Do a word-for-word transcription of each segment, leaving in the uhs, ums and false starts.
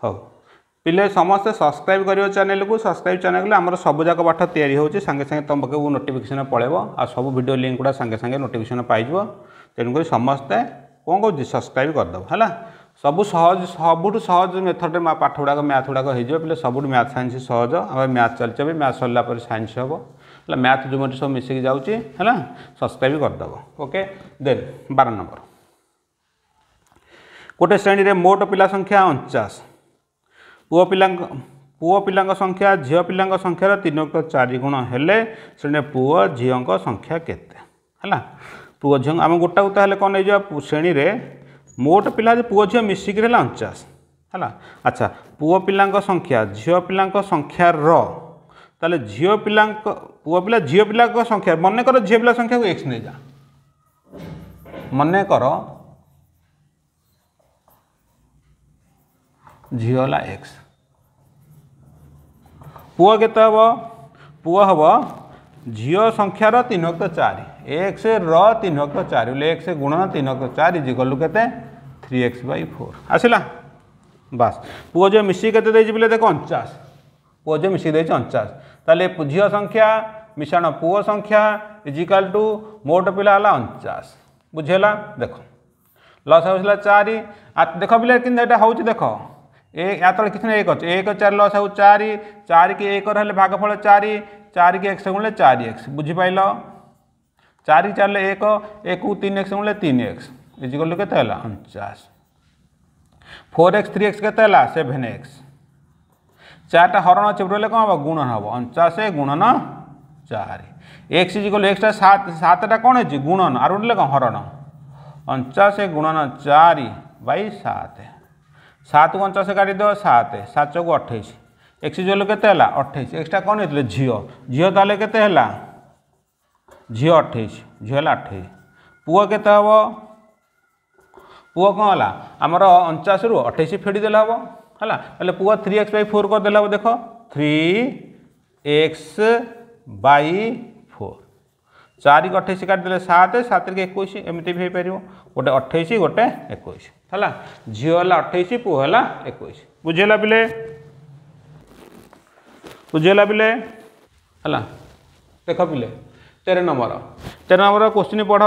हो पिले समस्ते सब्सक्राइब करियो चैनल को सब्सक्राइब चैनल को आमर सब जाक पाठ तैयारी होची संगे संगे तुम पाखु नोटिफिकेशन पळेबो आ सब वीडियो लिंक गुडा संगे संगे नोटिफिकेशन पाइजो तेणुक समस्ते कौन कौन सब्सक्राइब करदेव है सब सहज सबुठ सहज मेथड पाठ गुड़ाक मैथ गुड़ाक हो पे सब मैथ साइंस सहज आम मैथ चलते मैथ सरला साइंस हम है मैथ ज्योमेट्री सब मिसिक जाऊँगी है सब्सक्राइब करदेव ओके देन बार नंबर गोटे श्रेणी में मोट पिला संख्या अणचाश पुओ पिला पुओ पिला संख्या झील पिला संख्यार तीन युक्त चार गुण हेले श्रेणी पुओ झील संख्या केते है पुओ झी आम गोटा गोटा हेल्ले कौन नहीं श्रेणी में मोट पिला पुओ झील मिसिक अणचाश है अच्छा पुओ पिला संख्या झील पिला संख्यार ताले झील पिला पुओ पिला झील पिला संख्या मन कर झील पिला संख्या को एक्स नहीं जा मन कर झीला एक्स पुओ केते हम पुओ हम झील संख्यार तीन युक्त चार एक्स रीन युक्त चार एक्स गुणन तीन युक्त चार इजिकल के थ्री एक्स बै फोर आसला बास पुओ झील मिसिक के बोले देख अणचाश पुओ झील मिसिक दे अणचाश ताले झील संख्या मिश्रण पुओ संख्या इजिकल टू मोट पिला अणचाश बुझेगा देख लस होगा चार देख पिले कि हूँ देख एक या तले किसी एक अच्छे एक चार लस हो चार चार की एक भागफल चार चार की एक्स गुणे चार एक्स बुझीपाल चार चार एक एक तीन एक्स गुणे तीन एक्स इजिकल के अणचाश फोर एक्स थ्री एक्स के सेभेन एक्स चार्टा हरण अच्छे बोले कौन हम गुणन हम अणचाश गुणन चार एक्स इजिकल एक्सटा सात सातटा कौन है गुणन आर बोले कौन हरण अणचाश गुणन चार बै सात सात को अणचाश काटी दो सात सात को अठाईस एक्स इजिकल के अठाईस एक्सटा कौन होते झील झील ताले के झील अठाईस झील अठाईस पुओ के हम पुओ कौन है आमर अणचाश रु अठाईस फेड़देले हम है पुओ थ्री एक्स बै फोर करदे हम देख थ्री एक्स बै फोर चार को अठाईस काटिदे सात सात के इक्कीस एमती भी हो पार गोटे अठाईस गोटे इक्कीस है झील अठाईस पुओ है इक्कीस बुझेगा पिले बुझेगा पिले है देख पिले तेरह नंबर तेरह नंबर क्वेश्चन पढ़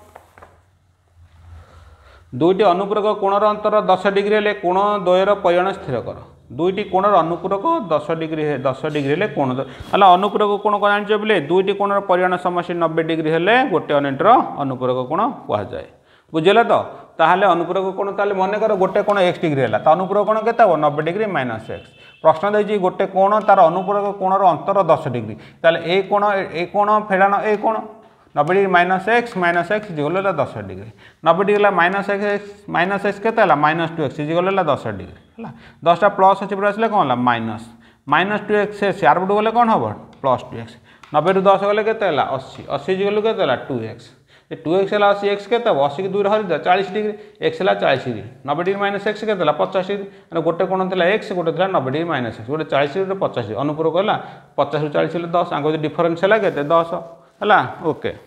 दुईटी अनुपूरक कोणर अंतर दस डिग्री हेले कोण द्वयर परिमाण स्थिर कर दुईटी कोणर अनुपूरक दस डिग्री दस डिग्री हेले कोण है अनुपूरक कोण कौन जान बोले दुईटी कोणर परिमाण समष्टि नब्बे डिग्री हेले गोटे अनेटर अनुपूरक कोण कहुए बुझेगा तो ताहले अनुपूरक कोण ताले मन कर गोटे कोण एक्स डिग्री है तो अनुपूरक कोण के नब्बे डिग्री माइनस एक्स प्रश्न देती गोटे कोण तार अनुपूरक कोणर अंतर दस डिग्री ताले ए कोण ए कोण फेड़ान ए कोण नब्बे degree minus x minus x इजिकल दस डिग्री नब्बे degree minus x minus x के माइनस टू एक्स इजिकल दस डिग्री है दसटा प्लस अच्छे पूरा आसले कौन है माइनस माइनस टू एक्स चार पटू गले कौन हम प्लस टू एक्स नब्बे रु दस गले के अशी अशी इजिकल के टू एक्स टू एक्स है अशी एक्स के अशी की दुई हरी चालीस डिग्री एक्स है चालीस डिग्री नब्बे डिग्री माइनस एक्स के पचास डिग्री गोटे कोण था एक्स गोटे था नब्बे डिग्री माइनस एक्स गोटे चालीस डिग्री पचास डिग्री अनुपूरक है पचास रु चालीस दस आगे डिफरेन्स है के दस है ओके